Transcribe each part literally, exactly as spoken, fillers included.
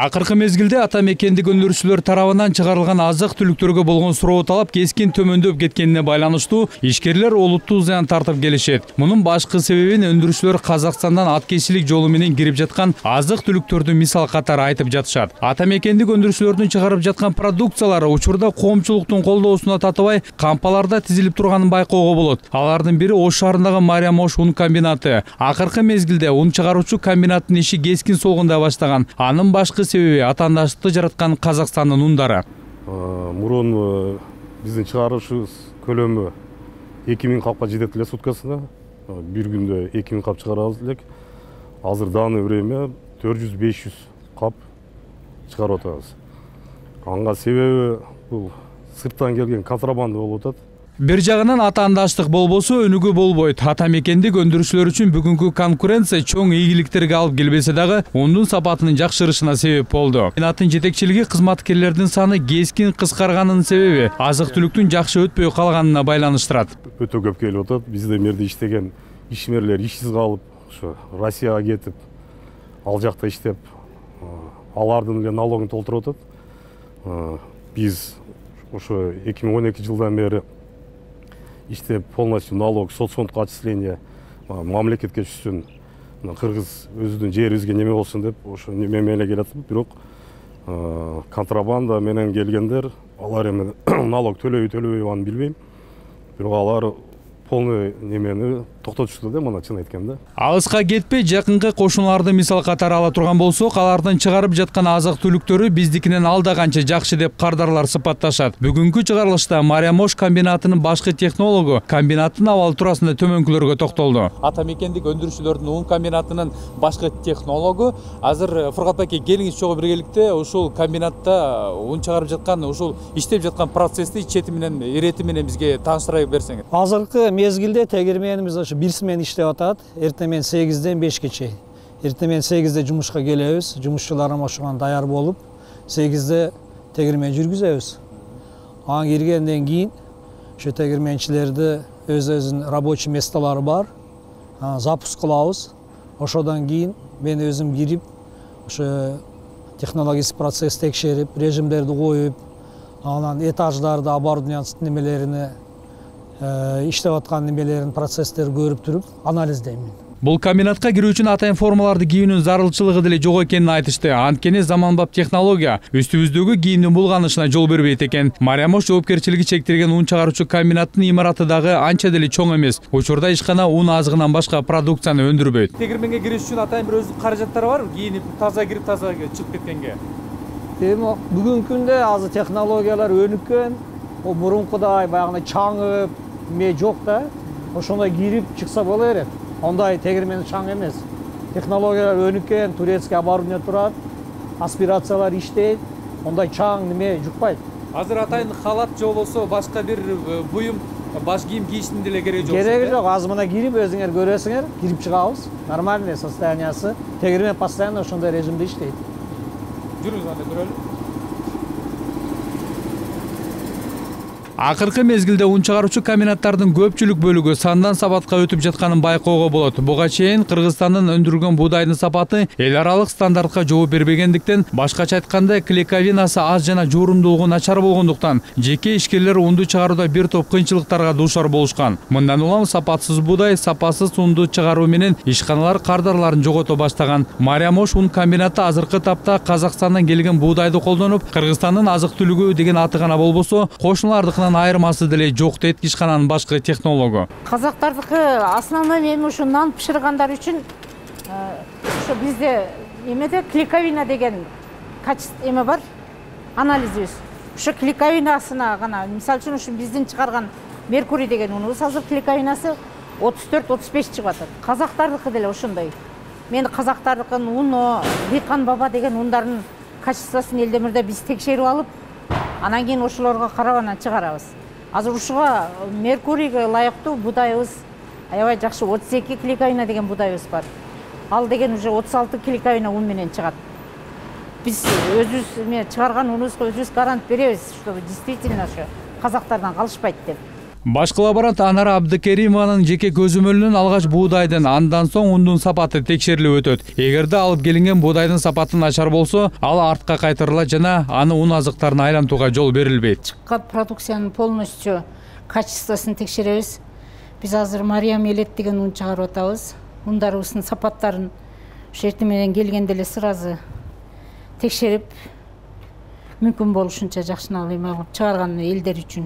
Акыркы мезгилде ата мекендик өндүрүүчүлөр тарабынан чыгарылган азык түлүктөргө болгон суроо талап кескин төмөндөп кеткенине байланыштуу ишкерлер олуттуу зыян тартып келишет. Мунун башкы себебин өндүрүүчүлөр Казакстандан аткезчилик жолу менен кирип жаткан азык түлүктөрдү мисал катары айтып жатышат. Ата мекендик өндүрүүчүлөрдүн чыгарып жаткан продукциялары учурда коомчулуктун колдоосуна татыбай кампаларда тизилип турганын байкоого болот. Алардын бири Ош шаарындагы Мариамош ун комбинаты. Акыркы мезгилде ун чыгаруучу комбинаттын иши кескин солгундай баштаган. Анын башкы себеби атаандаштыкты жараткан Казакстандын ундары. Мурун биздин чыгаруучубуз көлөмү эки миң капка жетет эле суткасына. Бир күндө эки миң кап чыгарабыз элек. Азыр данный время төрт жүз беш жүз кап чыгарып атабыз. Анга себеби бул сырттан келген контрабанда болуп атат. Бир жагынан атаандаштык болбосо өнүгүү болбойт. Ата мекендик өндүрүүчүлөр үчүн бүгүнкү конкуренция чоң ийгиликтерге алып келбесе дагы, ундун сапатынын жакшырышына себеп болду. Комбинаттын жетекчилиги кызматкерлердин саны кескин кыскарганынын себеби азык-түлүктүн жакшы өтпөй калганына байланыштырат. Өтө көп келип атат. Бизде мерде иштеген ишмерлер ишсиз калып, ошо Россияга кетип, ал жакта иштеп, алардын эле налогун толтуруп атат. Биз ошо эки миң он эки жылдан бери иштеп полностью налог, соцфондко отчисление мамлекетке түшсүн, кыргыз өзүнүн жерибизге неме болсун деп ошо неме менен келатып, бирок контрабанда менен келгендер, алар эми налог төлөбөй төлөбөй аны билбейм. Бирок алар полный немени токтотушту да, мына чын айтканда. Алыска кетпей жакынкы кошуналарды мисал катары ала турган болсок, алардын чыгарып жаткан азык түлүктөрү биздикинен алда канча жакшы деп кардарлар сыпатташат. Бүгүнкү чыгарылышта Мариамош комбинатынын башкы технологу комбинаттын абал туурасында төмөнкүлөргө токтолду. Ата мекендик өндүрүүчүлөрдүн ун комбинатынын башкы технологу азыр Фуркат байке келиңиз чогуу биргеликте ушул комбинатта ун чыгарып жаткан, ушул иштеп жаткан процессти чети менен, ирети менен бизге тааныштыра берсеңиз. Азыркы мезгилде тегирменибиз ошо бир смен иштеп атат. Эртең сегизден бешке чейин. Эртең сегизде жумушка келебиз. Жумушчуларым ошого даяр болуп, сегизде тегирмен жүргүзөбүз. Ага киргенден кийин ошо тегирменчилерди өз-өзүнүн рабочий местолору бар. Запуск кылабыз. Ошодон кийин мен өзүм кирип, ошо технологический процесс текшерип, режимдерди коюп, анан этаждарды, оборудованиянын немелерине иштеп аткан немелерин, процесстер көрүп туруп анализдейм. Бул комбинатка кирүү үчүн атайын формаларды кийүүнүн зарылчылыгы деле жок экенин айтышты. Анткени заманбап технология үстүбүздөгү кийимдин булганышына жол бербейт экен. Мариамош жоопкерчилиги чектелген ун чыгаруучу комбинаттын имараты дагы анча деле чоң эмес. Учурда ишкана ун азыгынан башка продукцияны өндүрбөйт. Тегирменге кириш үчүн атайын бир өзүнүн каражаттары барбы? Кийинип, таза кирип, таза чыгып кеткенге. Эми бүгүнкү күндө азыр технологиялар өнүккөн, о мурункудай баягы чаңып, ме жок да. Ошондой кирип чыкса боло берет. Ондай тегирмен чаң эмес. Технологиялар өнүккөн, турецкий оборудование турат, аспирациялар иштейт, ондай чаң неме жукпайт. Азыр атайын халат же болбосо башка бир буюм, баш кийим кийиштин деле кереги жок. Кереги жок, азыр мына кирип өзүңөр көрөсүңөр, кирип чыгабыз. Нормальный состояниясы. Тегирмен постоянно ошондой режимде иштейт. Жүрүңүз анда көрөлү. Акыркы мезгилде ун чыгаруучу комбинаттардын көпчүлүк бөлүгү сандан сапатка өтүп жатканын байкоого болот. Буга чейин Кыргызстандын өндүрүлгөн буудайдын сапаты эл аралык стандартка жооп бербегендиктен, башкача айтканда клейковинасы аз жана жуурумдуулугу начар болгондуктан жеке ишкерлер унду чыгарууда бир топ кыйынчылыктарга дуушар болушкан. Мындан улам сапатсыз буудай, сапасыз унду чыгаруу менен ишканалар кардарларын жогото баштаган. Мариамош ун комбинаты азыркы тапта Казакстандан келген буудайды колдонуп, Кыргызстандын азык-түлүгү деген аты гана болбосо, кошуналардыкынан айырмасы деле жок дейт ишкананын башкы технологу. Казактардыкы основной эми ушу нан пышыргандар үчүн ошо бизде эмеде клейковина деген качество эме бар, анализибиз. Ошо клейковинасына гана, мисалы үчүн ушу биздин чыгарган Меркурий деген унубуз азыр клейковинасы отуз төрт отуз беш чыгып атат. Казактардыкы деле ошондой. Мен казактардыкын уну, Бейкан баба деген ундардын качествосын элдемирде биз текшерип алып, анан кийин ошолорго карап анан чыгарабыз. Азыр ушуга Меркурийге ылайыктуу будайыбыз аябай жакшы отуз эки клейковина деген будайыбыз бар. Ал деген уже отуз алты клейковина ун менен чыгат. Биз өзүбүз эме чыгарган унубузга өзүбүз гарант беребиз, что действительно ошо казактардан калышпайт деп. Баш лаборант Анара Абдыкеримованын жеке көзөмөлүнөн алгач буудайдын, андан соң ундун сапаты текшерилип өтөт. Эгерде алып келинген буудайдын сапаты начар болсо, ал артка кайтарылат жана аны ун азыктарына айлантууга жол берилбейт. Чыккан продукциянын полностью качествосын текшеребиз. Биз азыр Мариям Элет деген ун чыгарып атабыз. Ундарыбыздын сапаттарын шерти менен келгенде эле сразу текшерип, мүмкүн болушунча жакшына алып чыгарган элдер үчүн.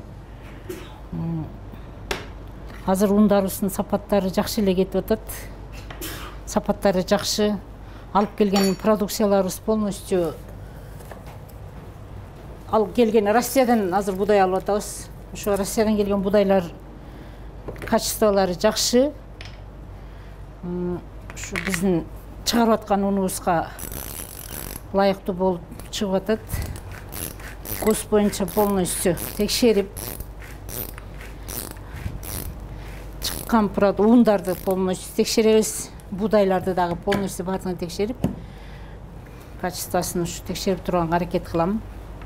Азыр ундарыбыздын сапаттары жакшы эле кетип атат. Сапаттары жакшы. Алып келген продукцияларыбыз полностью алып келген Россиядан азыр будай алып атабыз. Ошо Россиядан келген будайлар качестволары жакшы. Ушу биздин чыгарып аткан унубузга ылайыктуу болуп чыгып атат. Гос боюнча полностью текшерип чыккан ундарды полностью текшеребиз. Будайларды дагы полностью баардыгын текшерип, качествосын ушу текшерип турганга аракет кылам.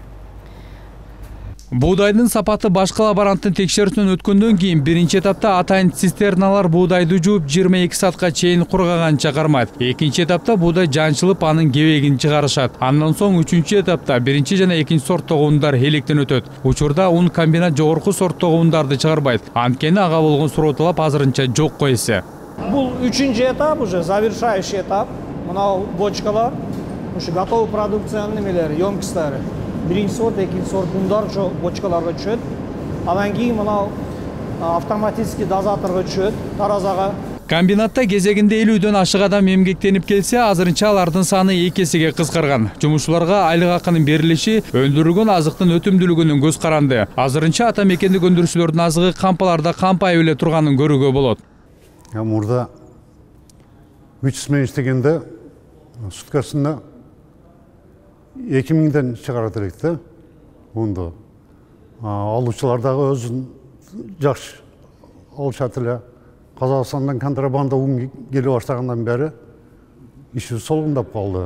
Буудайдын сапаты башка лаборанттын текшерүүсүнөн өткөндөн кийин биринчи этапта атайын цистерналар буудайды жууп жыйырма эки саатка чейин кургаганча кармайт. Экинчи этапта буудай жанчылып анын кебегин чыгарышат. Андан соң үчүнчү этапта биринчи жана экинчи сорттогу ундар электен өтөт. Учурда ун комбинат жогорку сорттогу ундарды чыгарбайт. Анткени ага болгон суроо талап азырынча жок койсо. Бул үчүнчү этап, уже завершающий этап. Мына бочкалар, ушу готовый продукциянын немелери, ёмкосттары. Биринчи сорт, экинчи сорт ундар ошо бочкаларга түшөт. Андан кийин мына автоматический дозаторго түшөт, таразага. Комбинатта кезегинде элүүдөн ашык адам эмгектенип келсе, азырынча алардын саны эки эсеге кыскарган. Жумушчуларга айлык акынын берилиши өндүрүлгөн азыктын өтүмдүүлүгүнүн көз каранды. Азырынча ата мекендик өндүрүүчүлөрдүн азыгы кампаларда кампайып эле турганын көрүүгө болот. Мурда үч жүз мен иштегенде суткасында эки миңден чыгарат элек да унду. Алуучулар дагы өзүн жакшы алышат эле. Казакстандан контрабанда ун келе баштагандан бери иши солгундап калды.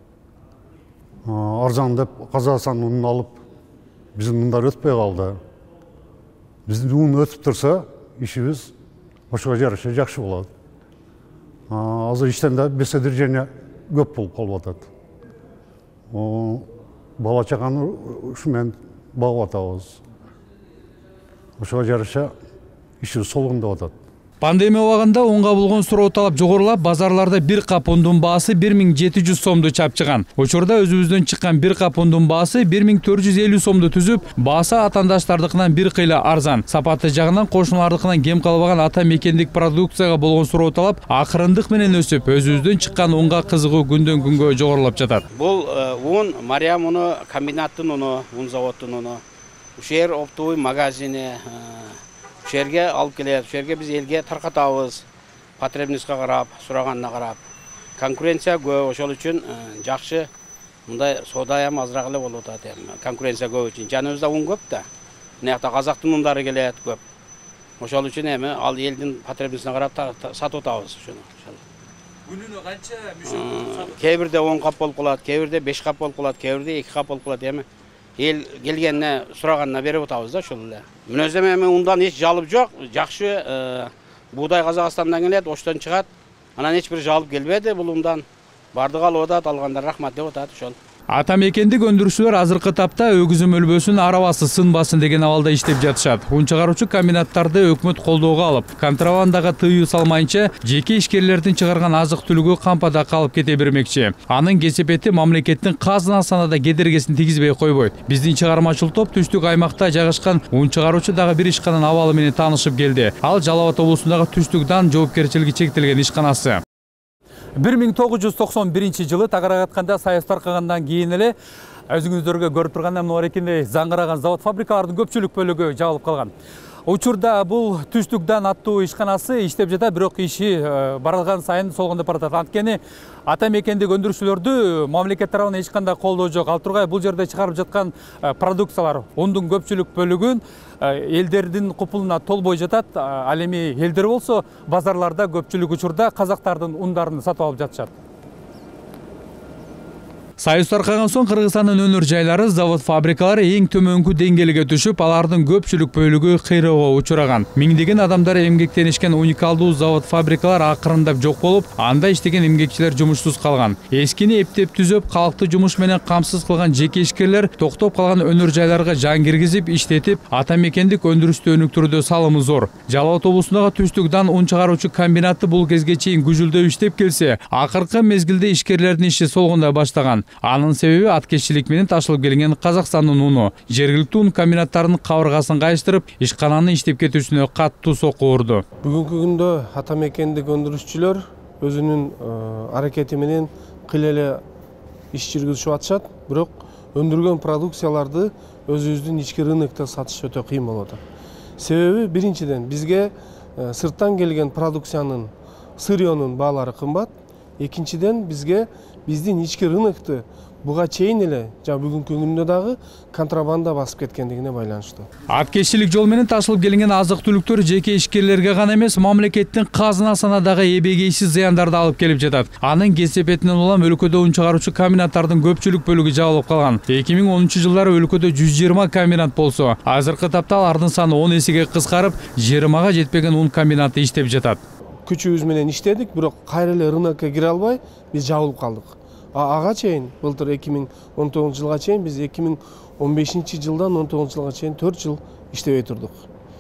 Арзан деп Казакстан унун алып, биздин ундар өтпөй калды. Биздин ун өтүп турса, ишибиз ошого жараша жакшы болот. Азыр иштен да беседержение көп болуп калып атат. Бала чаганы ушу менен багып атабыз. Ошого жараша ишибиз солгундап атат. Пандемия убагында унга болгон суроо талап жогорулап, базарларда бир кап ундун баасы бир миң жети жүз сомду чапчыган. Учурда өзүбүздөн чыккан бир кап ундун баасы бир миң төрт жүз элүү сомду түзүп, баасы атандаштардыкынан бир кыйла арзан. Сапаты жагынан кошуналардыкынан кем калбаган ата мекендик продукцияга болгон суроо талап акырындык менен өсүп, өзүбүздөн чыккан унга кызыгуу күндөн күнгө жогорулап жатат. Бул ун Мариям уну, комбинаттын уну, ун заводдун уну, ушул жер оптовый магазини ушул жерге алып келет, ушул жерге биз элге таркатабыз, потребностька карап, сураганына карап. Конкуренция көп, ошол үчүн жакшы мындай соода эми азыраак эле болуп атат эми. Конкуренция көп үчүн. Жаныбызда ун көп да. Мына жакта казактын ундары келет көп. Ошол үчүн эми ал элдин потребностьуна карап сатып атабыз ушуну. Күнүнө канча мүшөт? Кээ бирде он кап болуп калат, кээ бирде беш кап болуп калат, кээ бирде эки кап болуп калат эми. Ел келгенне сураганына берип атабыз да ошол эле. Мүнөзөм эми ундан эч жалып жок, жакшы буудай Казакстандан келет, оштон чыгат. Анан эч бир жалып келбеди бул ундан. Бардыгы алып атат, алгандар рахмат деп атат ошол. Ата мекендик өндүрүүчүлөр азыркы этапта өгүзүм өлбөсүн, арабасы сынбасын деген абалда иштеп жатышат. Ун чыгаруучу комбинаттарды өкмөт колдоого алып, контрабандага тыюу салмайынча жеке ишкерлердин чыгарган азык-түлүгү кампада калып кете бермекчи. Анын кесепети мамлекеттин казынасына да кедергесин тийгизбей койбойт. Биздин чыгармачыл топ түштүк аймакта жайгашкан ун чыгаруучу дагы бир ишкананын абалы менен таанышып келди. Ал Жалал Абад облусундагы Түштүк дан жоопкерчилиги чектелген ишканасы. бир миң тогуз жүз токсон биринчи жылы тагырак айтканда Союз таркагандан кийин эле өзүңүздөргө көрүп тургандай мына эркиндей заңгыраган завод фабрикалардын көпчүлүк бөлүгү жабылып калган. Учурда бул Түштүк дан аттуу ишканасы иштеп жатат, бирок иши барылган сайын солгондоп баратат. Анткени ата мекендик өндүрүүчүлөрдү мамлекет тарабынан эч кандай колдоо жок. Ал тургай бул жерде чыгарып жаткан продукциялар ундун көпчүлүк бөлүгүн элдердин купулуна толбой жатат. Ал эми элдер болсо базарларда көпчүлүк учурда казактардын ундарын сатып алып жатышат. Союз таркаган соң Кыргызстандын өнөр жайлары, завод фабрикалары эң төмөнкү деңгээлге түшүп, алардын көпчүлүк бөлүгү кыйроого учураган. Миңдеген адамдар эмгектенишкен уникалдуу завод фабрикалар акырындап жок болуп, анда иштеген эмгекчилер жумушсуз калган. Эскини эптеп түзөп, калкты жумуш менен камсыз кылган жеке ишкерлер токтоп калган өнөр жайларга жан киргизип, иштетип, ата мекендик өндүрүштү өнүктүрүүдө салымы зор. Жалал ат облусундагы Түштүк-Дан ун чыгаруучу комбинаты бул кезге чейин күжүлдөп иштеп келсе, акыркы мезгилде ишкерлердин иши солгундай баштаган. Анын себеби аткезчилик менен ташылып келген Казакстандын уну. Жергиликтүү ун комбинаттарынын кабыргасын кайыштырып, ишкананын иштеп кетүүсүнө каттуу сокку урду. Бүгүнкү күндө ата мекендик өндүрүшчүлөр өзүнүн аракети менен кыйла эле иш жүргүзүшүп атышат, бирок өндүргөн продукцияларды өзүбүздүн ички рынокто сатыш өтө кыйын болот. Себеби биринчиден бизге сырттан келген продукциянын сырьёнун баалары кымбат, экинчиден бизге биздин ички рынокту буга чейин эле жана бүгүнкү күндө дагы контрабанда басып кеткендигине байланыштуу. Аткезчилик жол менен ташылып келген азык-түлүктөр жеке ишкерлерге гана эмес, мамлекеттин казынасына дагы эбегейсиз зыяндарды алып келип жатат. Анын кесепетинен улам өлкөдө ун чыгаруучу комбинаттардын көпчүлүк бөлүгү жабылып калган. эки миң онунчу жылдары өлкөдө жүз жыйырма комбинат болсо, азыркы тапта алардын саны он эсеге кыскарып, жыйырмага жетпеген ун комбинаты иштеп жатат. Күчүбүз менен иштедик, бирок кайра эле рынокко кире албай, биз жабылып калдык. Ага чейин, былтыр эки миң он тогузунчу жылга чейин, биз эки миң он бешинчи жылдан он тогузунчу жылга чейин төрт жыл иштебей турдук.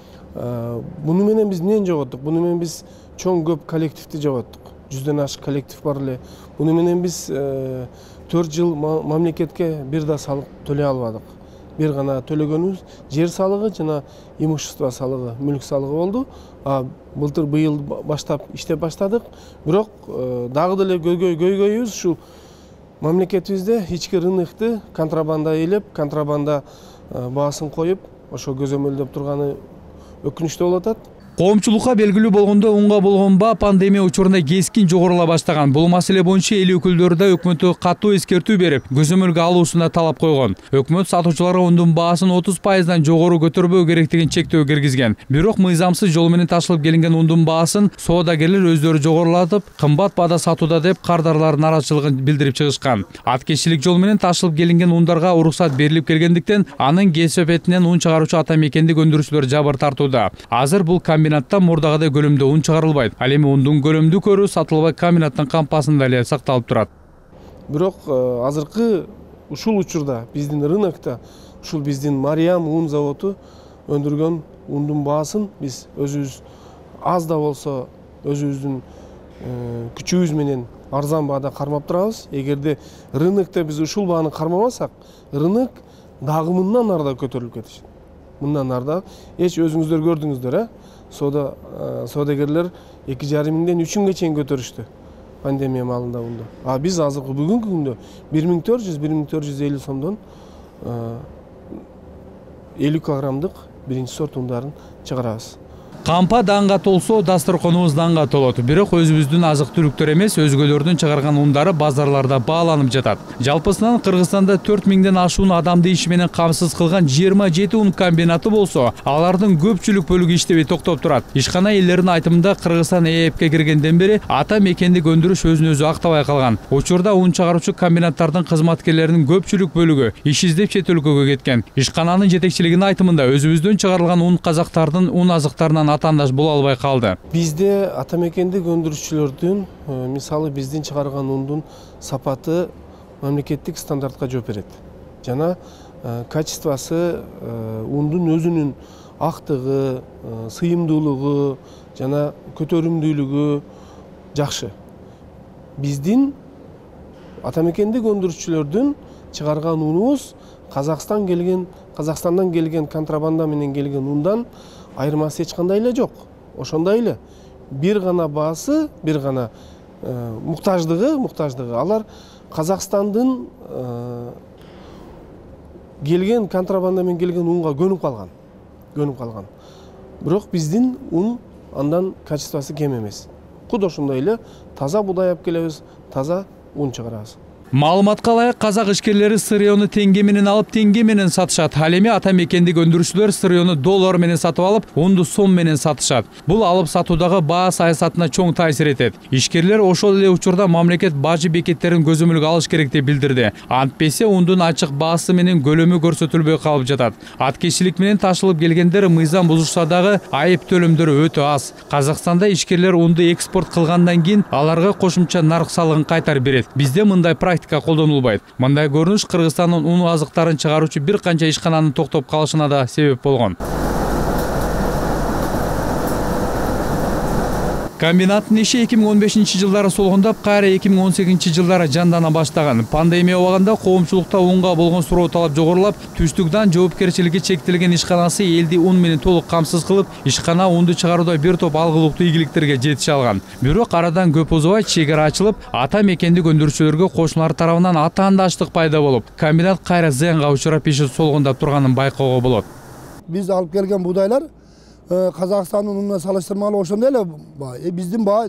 Буну менен биз эмнени жоготтук? Буну менен биз чоң көп коллективди жоготтук. жүздөн ашык коллектив бар эле. Буну менен биз төрт жыл мамлекетке бир да салык төлөй албадык. Бир гана төлөгөнүбүз жер салыгы жана имущество салыгы, мүлк салыгы болду. Былтыр быйыл баштап иштеп баштадык. Бирок дагы деле көйгөйүбүз ушул мамлекетибизде ички рынокту контрабанда ээлеп, контрабанда баасын коюп, ошо көзөмөлдөп турганы өкүнүчтүү болуп атат. Коомчулукка белгилүү болгондо унга болгон баа пандемия учурунда кескин жогорула баштаган. Бул маселе боюнча эл өкүлдөрү да өкмөткө катуу эскертүү берип, көзөмөлгө алуусуна талап койгон. Өкмөт сатуучуларга ундун баасын отуз пайыздан жогору көтөрбөө керектигин чектөө киргизген. Бирок мыйзамсыз жол менен ташылып келинген ундун баасын соодагерлер өздөрү жогорулатып, кымбат баада сатууда деп кардарлар нааразычылыгын билдирип чыгышкан. Аткезчилик жол менен ташылып келинген ундарга уруксат берилип келгендиктен, анын кесепетинен ун чыгаруучу ата мекендик өндүрүүчүлөр жабыр тартууда. Азыр бул комбинатта мурдагыдай көлөмдө ун чыгарылбайт. Ал эми ундун көлөмдүү көрүү сатылбай комбинаттын кампасында эле сакталып турат. Бирок азыркы ушул учурда биздин рынокто ушул биздин Мариам ун заводу өндүргөн ундун баасын биз өзүбүз аз да болсо өзүбүздүн күчүбүз менен арзан баада кармап турабыз. Эгерде рынокто биз ушул бааны кармамасак, рынок дагы мындан арда көтөрүлүп кетишет. Мындан арда эч өзүңүздөр көрдүңүздөр, э? Сода соодагерлер эки жарым миңден үч миңге чейин көтөрүштү пандемия маалында унду. А биз азыркы бүгүнкү күндө бир миң төрт жүз бир миң төрт жүз элүү сомдон элүү килограммдык биринчи сорт ундарын чыгарабыз. Кампа данга толсо, дасторконубуз данга толот. Бирок өзүбүздүн азык-түлүктөр эмес, өзгөлөрдүн чыгарган ундары базарларда бааланып жатат. Жалпысынан Кыргызстанда төрт миңден ашуун адамды иши менен камсыз кылган жыйырма жети ун комбинаты болсо, алардын көпчүлүк бөлүгү иштебей токтоп турат. Ишкана элдеринин айтымында Кыргызстан Э Эпке киргенден бери ата мекендик өндүрүш өзүн өзү актабай калган. Учурда ун чыгаруучу комбинаттардын кызматкерлеринин көпчүлүк бөлүгү иш издеп чет өлкөгө кеткен. Ишкананын жетекчилигинин айтымында өзүбүздөн чыгарылган ун казактардын ун азыктарынан атандаш боло албай калды. Бизде ата мекендик өндүрүшчүлөрдүн, мисалы биздин чыгарган ундун сапаты мамлекеттик стандартка жооп берет. Жана качествосы ундун өзүнүн актыгы, сыйымдуулугу жана көтөрүмдүүлүгү жакшы. Биздин ата мекендик өндүрүшчүлөрдүн чыгарган унубуз Казакстан келген, Казакстандан келген контрабанда менен келген ундан айырмасы эч кандай эле жок. Ошондой эле бир гана баасы, бир гана муктаждыгы, муктаждыгы алар Казакстандын келген контрабанда менен келген унга көнүп калган. Көнүп калган. Бирок биздин ун андан качествосы кем эмес. Куд ошондой эле таза будай алып келебиз, таза ун чыгарабыз. Маалыматка ылайык казак ишкерлери сырьеону теңге менен алып теңге менен сатышат. Ал эми ата мекендик өндүрүүчүлөр сырьеону доллар менен сатып алып, унду сом менен сатышат. Бул алып сатуудагы баа саясатына чоң таасир этет. Ишкерлер ошол эле учурда мамлекет бажы бекеттерин көзөмөлгө алыш керек деп билдирди. Антпесе ундун ачык баасы менен көлөмү көрсөтүлбөй калып жатат. Аткечилик менен ташылып келгендер мыйзам бузушса дагы айып төлөмдөрү өтө аз. Казакстанда ишкерлер унду экспорт кылгандан кийин аларга кошумча нарк салыгын кайтарып берет. Бизде мындай практика колдонулбайт. Мындай көрүнүш Кыргызстандын ун азыктарын чыгаруучу бир канча ишкананын токтоп калышына да себеп болгон. Комбинаттын иши эки миң он бешинчи жылдары солгондоп, кайра эки миң он сегизинчи жылдары жандана баштаган. Пандемия убагында коомчулукта унга болгон суроо талап жогорулап, түштүкдан жоопкерчилиги чектелген ишканасы элди ун менен толук камсыз кылып, ишкана унду чыгарууда бир топ алгылыктуу ийгиликтерге жетише алган. Бирок арадан көп узбай чек ара ачылып, ата мекендик өндүрүүчүлөргө кошуналар тарабынан атаандаштык пайда болуп, комбинат кайра зыянга учурап иши солгондоп турганын байкоого болот. Биз алып келген будайлар Казакстандын унуна салыштырмалуу ошондой эле баа. Биздин баа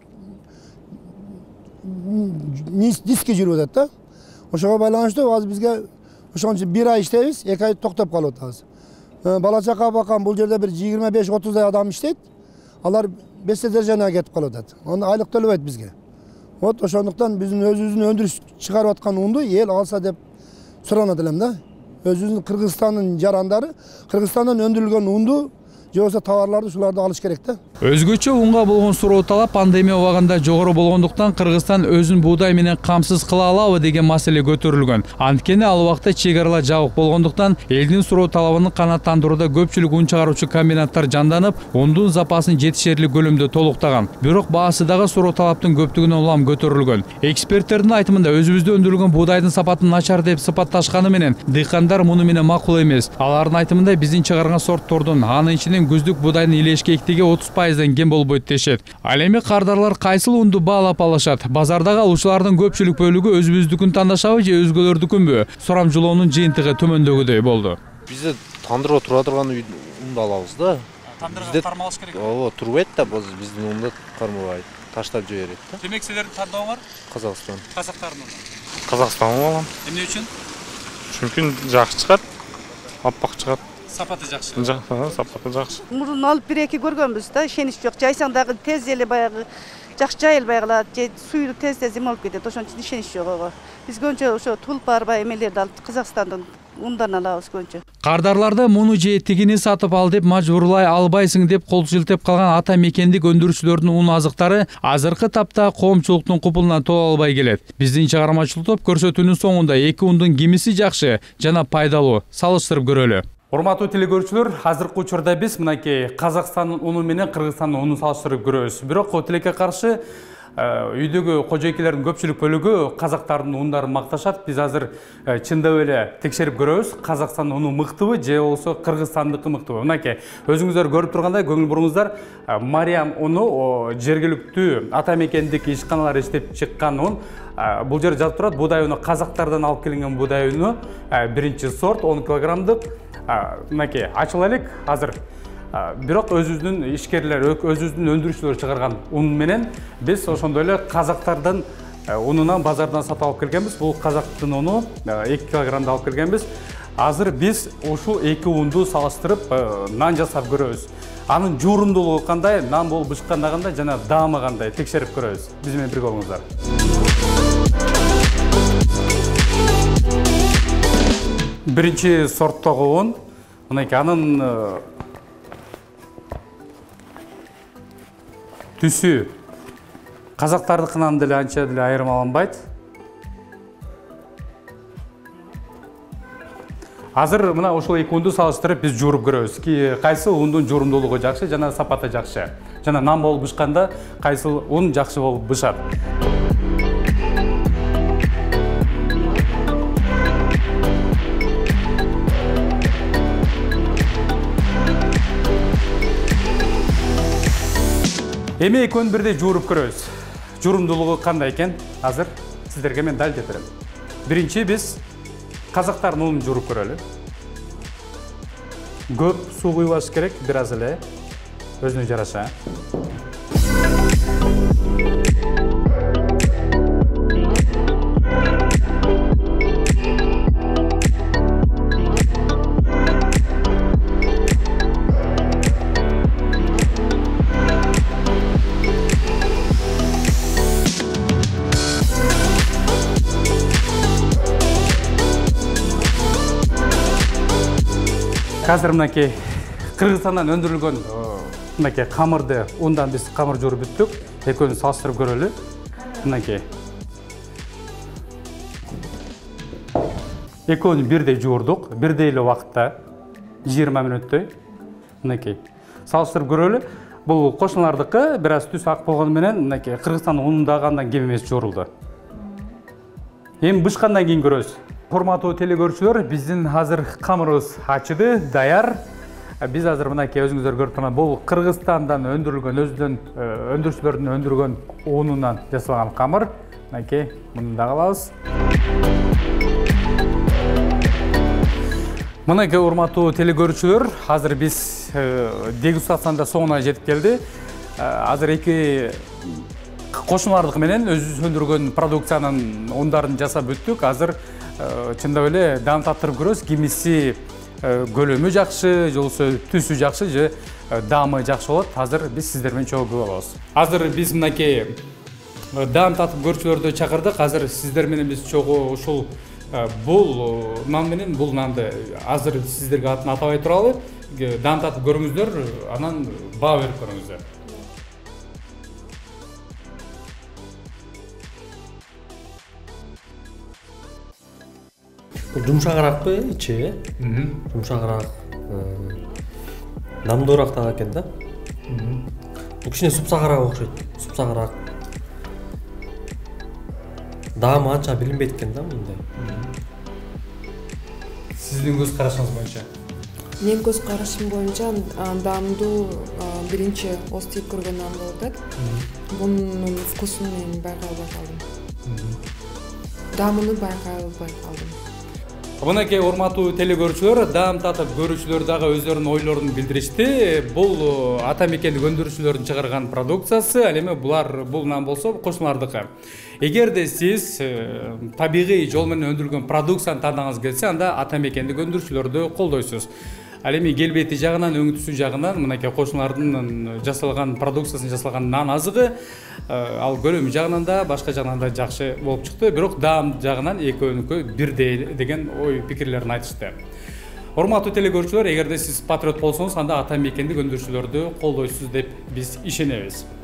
диске жүрүп атат да. Ошого байланыштуу азыр бизге ошон үчүн бир ай иштейбиз, эки ай токтоп калып атабыз. Бала чака баккан бул жерде бир жыйырма беш отуздай адам иштейт. Алар беш содержанияга кетип калып атат. Аны айлык төлөбөйт бизге. Вот ошондуктан биздин өзүбүздүн өндүрүп чыгарып аткан унду эл алса деп суранат элем да. Өзүбүздүн Кыргызстандын жарандары Кыргызстандан өндүрүлгөн унду жобосо товарларды шуларды алыш керек да. Өзгөчө унга болгон суроо талап пандемия убагында жогору болгондуктан Кыргызстан өзүн буудай менен камсыз кыла алабы деген маселе көтөрүлгөн. Анткени ал убакта чек аралар жабык болгондуктан элдин суроо талабын канааттандырууда көпчүлүк ун чыгаруучу комбинаттар жанданып, ундун запасын жетишерлик көлөмдө толуктаган. Бирок баасы дагы суроо талаптын көптүгүнөн улам көтөрүлгөн. Эксперттердин айтымында өзүбүздө өндүрүлгөн буудайдын сапатын начар деп сыпатташканы менен дыйкандар муну менен макул эмес. Алардын айтымында биздин чыгарган сорттордун анын ичинен күздүк буудайдын илешке эктиги отуз пайыздан кем болбойт дешет. Ал эми кардарлар кайсыл унду баалап алышат? Базардагы алуучулардын көпчүлүк бөлүгү өзүбүздүкүн тандашабы же өзгөлөрдүкүнбү? Сурамжылоонун жыйынтыгы төмөндөгүдөй болду. Бизде тандырга тура турган унду алабыз да. Тандырга кармалыш керек. Ооба, турбайт да, биздин унду кармабайт. Таштап жиберет да. Демек силердин тандооңор Казакстан. Казактардын уну. Казакстанга алам. Эмне үчүн? Чүнкү жакшы чыгат. Аппак чыгат. Сапаты жакшы. Жакшы, сапаты жакшы. Мурун алып бир эки көргөнбүз да, ишенич жок. Жайсаң дагы тез эле баягы жакшы жайылбай калат, же сууну тез-тез эме алып кетет. Ошон үчүн ишенич жок ого. Биз көбүнчө ошо тулпар бай эмелерди алып Казакстандын ундан алабыз көбүнчө. Кардарларды муну же тигини сатып ал деп мажбурлай албайсың деп кол шилтеп калган ата мекендик өндүрүүчүлөрдүн ун азыктары азыркы тапта коомчулуктун купулунан тола албай келет. Биздин чыгармачылык топ көрсөтүүнүн соңунда эки ундун кимиси жакшы жана пайдалуу салыштырып көрөлү. Урматтуу телекөрүүчүлөр, азыркы учурда биз мынакей Казакстандын уну менен Кыргызстандын унун салыштырып көрөбүз. Бирок тилекке каршы үйдөгү кожойкелердин көпчүлүк бөлүгү казактардын ундарын макташат. Биз азыр чындап эле текшерип көрөбүз. Казакстандын уну мыктыбы же болбосо Кыргызстандыкы мыктыбы? Мынакей өзүңүздөр көрүп тургандай көңүл буруңуздар, Мариам уну жергиликтүү ата мекендик ишканалар иштеп чыккан ун. Бул жер жазып турат, буудай уну казактардан алып келинген буудай уну биринчи сорт он килограммдык. Мынакей ачыла элек азыр. Бирок өзүбүздүн ишкерлер, өзүбүздүн өндүрүүчүлөр чыгарган ун менен биз ошондой эле казактардын унунан базардан сатып алып келгенбиз. Бул казактын уну эки килограммда алып келгенбиз. Азыр биз ушул эки унду салыштырып нан жасап көрөбүз. Анын жуурумдуулугу кандай, нан болуп бышканда кандай жана даамы кандай текшерип көрөбүз. Биз менен бирге болуңуздар. Биринчи сорттогу ун, мынакей анын түсү казактардыкынан деле анча деле айырмаланбайт. Азыр мына ушул эки унду салыштырып биз жууруп көрөбүз. Кайсы ундун жуурумдуулугу жакшы жана сапаты жакшы. Жана нан болуп бышканда кайсы ун жакшы болуп бышат. Эми экөөнүн бирдей жууруп көрөбүз. Жуурумдуулугу кандай экен? Азыр сиздерге мен далилдеп берем. Биринчи биз казактардын унун жууруп көрөлү. Көп суу куйбаш керек, бир аз эле өзүнө жараша. Қазір мынакей Кыргызстандан өндірілген мынакей қамырды, ондан біз қамыр жорып бүттік. Екеуін салыстырып көрелі. Мынакей. Екеуін бірдей жуырдық, бірдейлі уақытта, жиырма минуттай. Мынакей. Салыстырып көрелі. Бұл қошылардықы біраз түс ақ болғанменен мынакей Кыргызстан онындағандан кем емес жорылды. Эми бышқандан кейін көрөз. Формату телегөрчүлөр, биздин азыр камырыбыз ачыды, даяр. Биз азыр мынакей өзүңүздөр көрүп турган бул Кыргызстандан өндүрүлгөн, өзүнүн өндүрүүчүлөрдүн өндүргөн унунан жасалган камыр. Мынакей муну да алабыз. Мынакей урматтуу телегөрүүчүлөр, азыр биз дегустацияда соңуна жетип келди. Азыр эки кошуналардык менен өзүбүз өндүргөн продукциянын ундарын жасап өттүк. Азыр чындап эле даам таттырып көрөбүз. Кимиси көлөмү жакшы, жолсо түсү жакшы, же даамы жакшы болот. Азыр биз сиздер менен чогуу болобуз. Азыр биз мынакей даам татып көрүүчүлөрдү чакырдык. Азыр сиздер менен биз чогуу ушул бул нан менен бул нанды азыр сиздерге атын атабай туралы. Даам татып көрүңүздөр, анан баа берип көрүңүздөр. Жумшагыраакпы ичи, жумшагыраак, намдуураак да экен да. Бул кичине супсагыраак окшойт, супсагыраак. Даамы анча билинбейт экен да мындай. Сиздин көз карашыңыз боюнча? Мен көз карашым боюнча даамдуу биринчи ооз тийип көргөн нан болуп атат. Бунун вкусун мен байкай албай калдым. Даамын байкай албай калдым. Мынакей урматтуу телегөрүүчүлөр, даам татып көрүүчүлөр дагы өздөрүнүн ойлорун билдиришти. Бул ата мекендик өндүрүүчүлөрдүн чыгарган продукциясы, ал эми булар бул нан болсо кошуналардыкы. Эгерде сиз табигый жол менен өндүрүлгөн продукцияны тандагыңыз келсе, анда ата мекендик өндүрүүчүлөрдү колдойсуз. Ал эми келбети жагынан, өң түсү жагынан мынакей кошуналардын жасалган продукциясын жасалган нан азыгы, ал көлөмү жагынан да, башка жагынан да жакшы болуп чыкты. Бирок даам жагынан экөөнүкү бирдей деген ой пикирлерин айтышты. Урматтуу телегөрүүчүлөр, эгерде сиз патриот болсоңуз, анда ата мекендик өндүрүүчүлөрдү колдойсуз деп биз ишенебиз.